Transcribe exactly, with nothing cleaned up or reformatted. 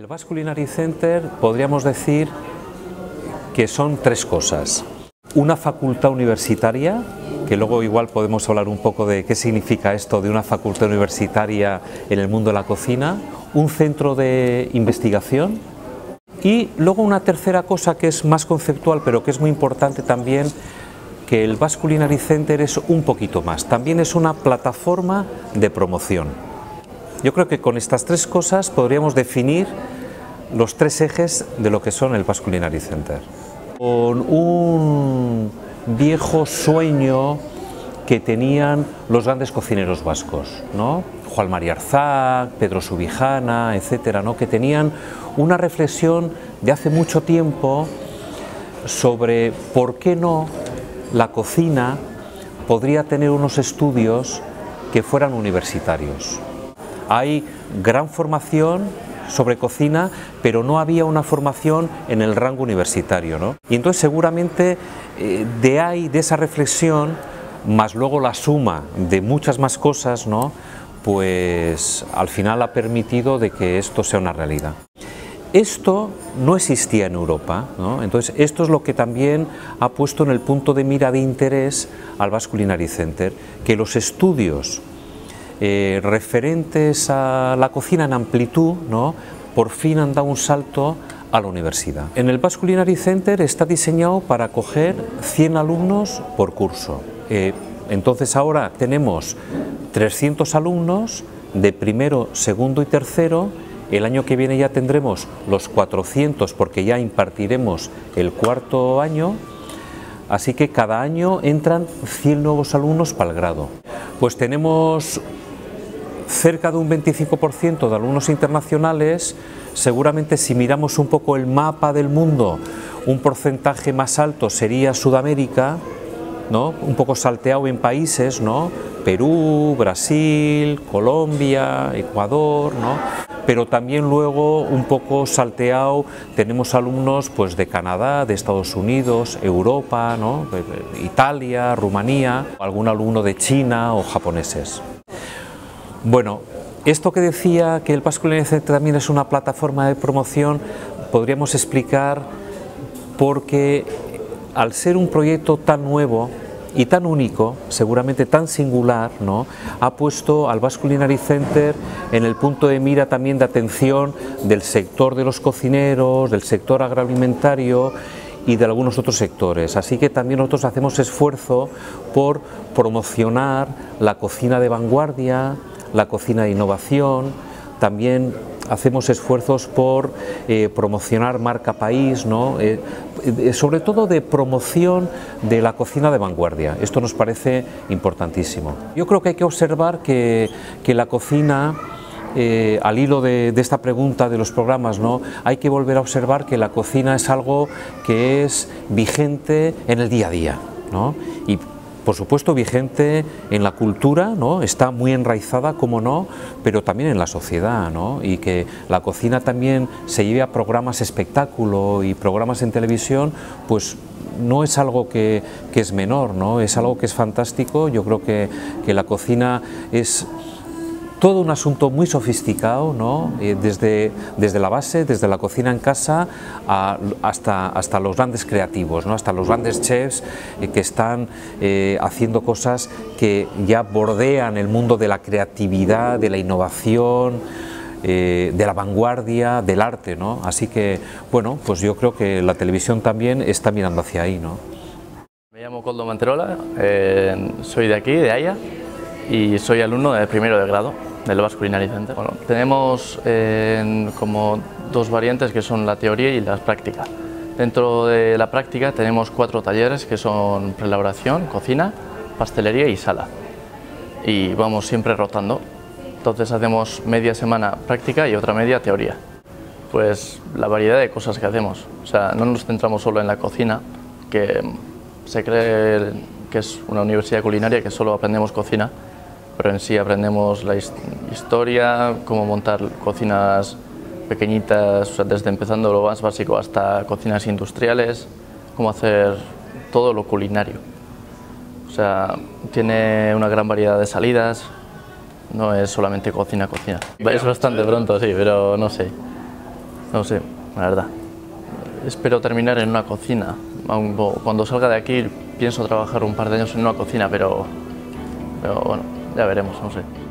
Basque Culinary Center podríamos decir que son tres cosas. Una facultad universitaria, que luego igual podemos hablar un poco de qué significa esto de una facultad universitaria en el mundo de la cocina, un centro de investigación y luego una tercera cosa que es más conceptual pero que es muy importante también, que el Basque Culinary Center es un poquito más, también es una plataforma de promoción. Yo creo que con estas tres cosas podríamos definir los tres ejes de lo que son el Basque Culinary Center. Con un viejo sueño que tenían los grandes cocineros vascos, ¿no? Juan Mari Arzac, Pedro Subijana, etcétera, ¿no? Que tenían una reflexión de hace mucho tiempo sobre por qué no la cocina podría tener unos estudios que fueran universitarios. Hay gran formación sobre cocina, pero no había una formación en el rango universitario, ¿no? Y entonces seguramente eh, de ahí, de esa reflexión, más luego la suma de muchas más cosas, ¿no? Pues al final ha permitido de que esto sea una realidad. Esto no existía en Europa, ¿no? Entonces esto es lo que también ha puesto en el punto de mira de interés al Basque Culinary Center, que los estudios eh, referentes a la cocina en amplitud, ¿no? Por fin han dado un salto a la universidad. En el Basque Culinary Center está diseñado para acoger cien alumnos por curso. Eh, entonces ahora tenemos trescientos alumnos de primero, segundo y tercero. El año que viene ya tendremos los cuatrocientos porque ya impartiremos el cuarto año, así que cada año entran cien nuevos alumnos para el grado. Pues tenemos cerca de un veinticinco por ciento de alumnos internacionales. Seguramente si miramos un poco el mapa del mundo, un porcentaje más alto sería Sudamérica, ¿no? Un poco salteado en países, ¿no? Perú, Brasil, Colombia, Ecuador, ¿no? Pero también luego un poco salteado tenemos alumnos pues de Canadá, de Estados Unidos, Europa, ¿no? Italia, Rumanía, algún alumno de China o japoneses. Bueno, esto que decía que el Basque Culinary Center también es una plataforma de promoción, podríamos explicar porque al ser un proyecto tan nuevo y tan único, seguramente tan singular, ¿no? Ha puesto al Basque Culinary Center en el punto de mira también de atención del sector de los cocineros, del sector agroalimentario y de algunos otros sectores. Así que también nosotros hacemos esfuerzo por promocionar la cocina de vanguardia, la cocina de innovación, también hacemos esfuerzos por eh, promocionar marca país, ¿no? Eh, eh, sobre todo de promoción de la cocina de vanguardia. Esto nos parece importantísimo. Yo creo que hay que observar que, que la cocina, eh, al hilo de, de esta pregunta de los programas, ¿no? Hay que volver a observar que la cocina es algo que es vigente en el día a día, ¿no? Y por supuesto vigente en la cultura, ¿no? Está muy enraizada, como no, pero también en la sociedad, ¿no? Y que la cocina también se lleve a programas espectáculo y programas en televisión, pues no es algo que, que es menor, ¿no? Es algo que es fantástico. Yo creo que, que la cocina es todo un asunto muy sofisticado, ¿no? Eh, desde, desde la base, desde la cocina en casa a, hasta, hasta los grandes creativos, ¿no? Hasta los grandes chefs eh, que están eh, haciendo cosas que ya bordean el mundo de la creatividad, de la innovación, eh, de la vanguardia, del arte, ¿no? Así que, bueno, pues yo creo que la televisión también está mirando hacia ahí, ¿no? Me llamo Koldo Manterola, eh, soy de aquí, de Haya, y soy alumno de primero de grado del Basque Culinary Center. Bueno, tenemos eh, como dos variantes que son la teoría y la práctica. Dentro de la práctica tenemos cuatro talleres que son preelaboración, cocina, pastelería y sala. Y vamos siempre rotando. Entonces hacemos media semana práctica y otra media teoría. Pues la variedad de cosas que hacemos. O sea, no nos centramos solo en la cocina, que se cree que es una universidad culinaria que solo aprendemos cocina, pero en sí aprendemos la historia, cómo montar cocinas pequeñitas, o sea, desde empezando lo más básico hasta cocinas industriales, cómo hacer todo lo culinario. O sea, tiene una gran variedad de salidas, no es solamente cocina, cocina. Es bastante pronto, sí, pero no sé. No sé, la verdad. Espero terminar en una cocina. Cuando salga de aquí pienso trabajar un par de años en una cocina, pero, pero bueno, ya veremos, no sé.